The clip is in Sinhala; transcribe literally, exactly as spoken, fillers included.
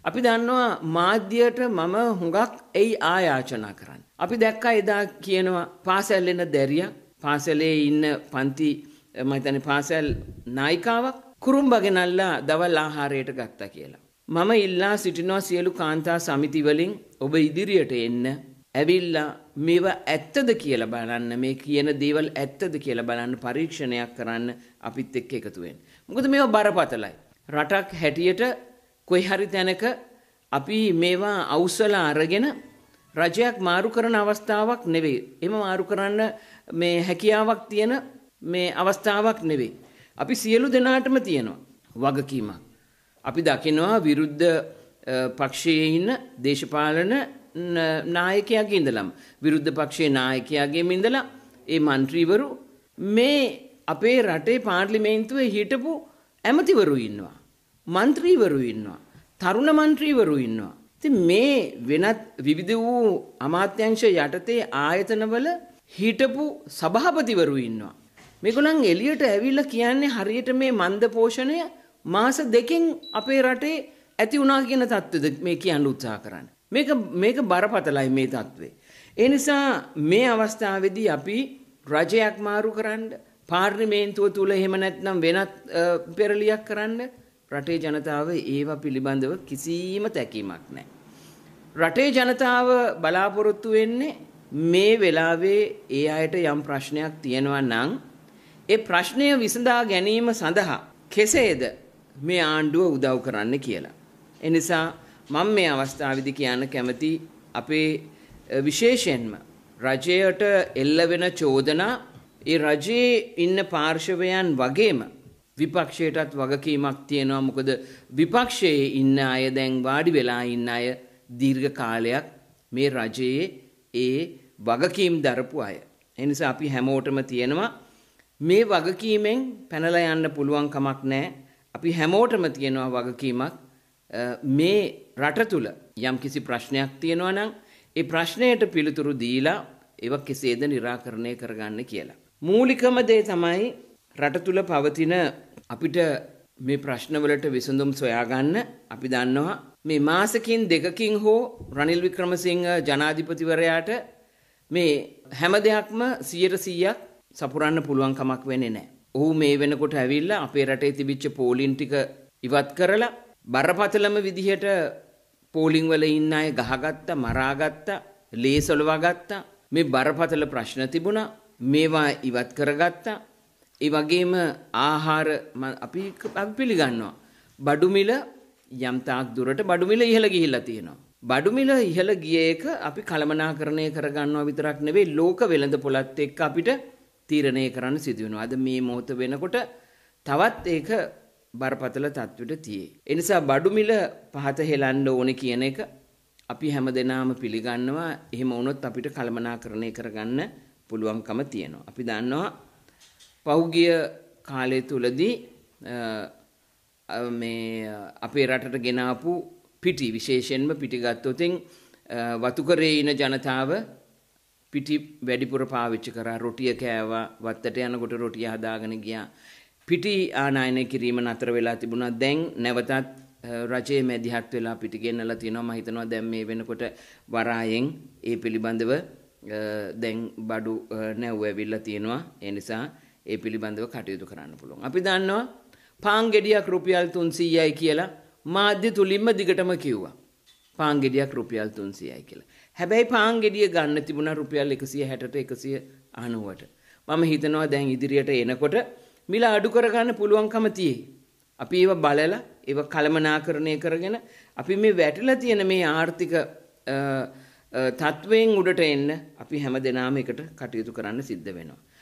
අපි දන්නවා මාධ්‍යයට මම හුඟක් එයි ආයාචනා කරන්න. අපි දැක්කා එදා කියනවා පාසල් එන දැරියක් පාසලේ ඉන්න පන්ති මම හිතන්නේ පාසල් නායිකාවක් කුරුම්බ ගෙනල්ලා දවල් ආහාරයට ගත්තා කියලා. මම ඉල්ලා සිටිනවා සියලු කාන්තා සමිති වලින් ඔබ ඉදිරියට එන්න ඇවිල්ලා මේවා ඇත්තද කියලා බලන්න මේ කියන දේවල් ඇත්තද කියලා බලන්න පරීක්ෂණයක් කරන්න අපිත් එක්ක එකතු වෙන්න. මොකද මේවා බරපතලයි. රටක් හැටියට කොයි හරි තැනක අපි මේවා අවසලා අරගෙන රජයක් මාරු කරන අවස්ථාවක් නෙවෙයි. එහෙම මාරු කරන්න මේ හැකියාවක් තියෙන මේ අවස්ථාවක් නෙවෙයි. අපි සියලු දෙනාටම තියෙනවා වගකීමක්. අපි දකිනවා විරුද්ධ පක්ෂයේ ඉන්න දේශපාලන නායකයාගේ ඉඳලම විරුද්ධ පක්ෂයේ නායකයාගේම ඉඳලා ඒ മന്ത്രിවරු මේ අපේ රටේ පාර්ලිමේන්තුවේ හිටපු ඇමතිවරු ඉන්නවා. മന്ത്രിවරු ඉන්නවා. තරුණ മന്ത്രിවරු ඉන්නවා. ඉතින් මේ වෙනත් විවිධ වූ අමාත්‍යාංශ යටතේ ආයතනවල හිටපු සභාපතිවරු ඉන්නවා. මේගොල්ලන් එළියට ඇවිල්ලා කියන්නේ හරියට මේ මන්ද පෝෂණය මාස දෙකෙන් අපේ රටේ ඇති වුණා කියන தත්ත්වෙද මේ කියන්න උත්සාහ කරන්නේ. මේක මේක බරපතලයි මේ தත්ත්වේ. ඒ නිසා මේ අවස්ථාවේදී අපි රජයක් මාරු කරන්න පාර්ලිමේන්තුව තුල එහෙම නැත්නම් වෙනත් පෙරලියක් කරන්න රටේ ජනතාව ඒව පිළිබඳව කිසිම තැකීමක් නැහැ. රටේ ජනතාව බලාපොරොත්තු වෙන්නේ මේ වෙලාවේ ඒ අයට යම් ප්‍රශ්නයක් තියෙනවා නම් ඒ ප්‍රශ්නය විසඳා ගැනීම සඳහා කෙසේද මේ ආණ්ඩුව උදව් කරන්න කියලා. ඒ නිසා මම මේ අවස්ථාවේදී කියන්න කැමති අපේ විශේෂයෙන්ම රජයට එල්ල වෙන චෝදනා ඒ රජයේ ඉන්න පාර්ශවයන් වගේම විපක්ෂයටත් වගකීමක් තියෙනවා. මොකද විපක්ෂයේ ඉන්න අය දැන් වාඩි වෙලා ඉන්න අය දීර්ඝ කාලයක් මේ රජයේ ඒ වගකීම් දරපු අය. ඒ නිසා අපි හැමෝටම තියෙනවා මේ වගකීමෙන් පැනලා යන්න පුළුවන් කමක් නැහැ. අපි හැමෝටම තියෙනවා වගකීමක් මේ රට තුල යම් කිසි ප්‍රශ්නයක් තියෙනවා නම් ඒ ප්‍රශ්නයට පිළිතුරු දීලා ඒක කෙසේද निराකරණය කරගන්න කියලා. මූලිකම දේ තමයි රට තුල පවතින අපිට මේ ප්‍රශ්නවලට විසඳුම් සොයාගන්න අපි දන්නවා මේ මාසකින් දෙකකින් හෝ රනිල් වික්‍රමසිංහ ජනාධිපතිවරයාට මේ හැම දෙයක්ම සියයට සීයක් සපුරන්න පුළුවන් කමක් වෙන්නේ නැහැ. ඔහු මේ වෙනකොට ඇවිල්ලා අපේ රටේ තිබිච්ච පෝලිං ටික ඉවත් කරලා බරපතලම විදිහට පෝලිං වල ඉන්න අය ගහගත්තා, මරාගත්තා, ලේසලවගත්තා. මේ බරපතල ප්‍රශ්න තිබුණා. මේවා ඉවත් කරගත්තා. ඒ වගේම ආහාර අපි පිළිගන්නවා. බඩු මිල යම් තාක් දුරට බඩු මිල ඉහළ ගිහිල්ලා තියෙනවා. බඩු මිල ඉහළ ගිය එක අපි කළමනාකරණය කරගන්නවා විතරක් නෙවෙයි ලෝක වෙළඳ පොළත් එක්ක අපිට තීරණය කරන්න සිදු වෙනවා. අද මේ මොහොත වෙනකොට තවත් ඒක බරපතල තත්ත්වෙට තියෙයි. ඒ නිසා බඩු මිල පහත හෙලන්න ඕනේ කියන එක අපි හැමදෙනාම පිළිගන්නවා. එහෙම වුණොත් අපිට කළමනාකරණය කරගන්න පුළුවන්කම තියෙනවා. අපි දන්නවා පෞගිය කාලය තුලදී මේ අපේ රටට ගෙන ආපු පිටි විශේෂයෙන්ම පිටි ගත්තොතින් වතුකරේ ඉන ජනතාව පිටි වැඩිපුර පාවිච්චි කරා. රොටිය කෑවා, වත්තට යනකොට රොටිය හදාගෙන ගියා. පිටි ආනයනය කිරීම නතර වෙලා තිබුණා. දැන් නැවතත් රජයේ මැදිහත් වෙලා පිටි ගෙන්නලා තියෙනවා. මම හිතනවා දැන් මේ වෙනකොට වරායෙන් ඒ පිළිබඳව දැන් බඩු නැව් ඇවිල්ලා තියෙනවා. ඒ නිසා ඒ පිළිබඳව කටයුතු කරන්න පුළුවන්. අපි දන්නවා පාන් ගෙඩියක් රුපියල් තුන්සීයයි කියලා මාධ්‍ය තුලින්ම දිගටම කිව්වා. පාන් ගෙඩියක් රුපියල් තුන්සීයයි කියලා. හැබැයි පාන් ගෙඩිය ගන්න තිබුණා රුපියල් එකසිය හැටට එකසිය අනූවට. මම හිතනවා දැන් ඉදිරියට එනකොට මිල අඩු කරගන්න පුළුවන්කම තියෙයි. අපි ඒව බලලා ඒව කළමනාකරණය කරගෙන අපි මේ වැටිලා තියෙන මේ ආර්ථික තත්වයෙන් උඩට එන්න අපි හැමදෙනාම එකට කටයුතු කරන්න සිද්ධ වෙනවා.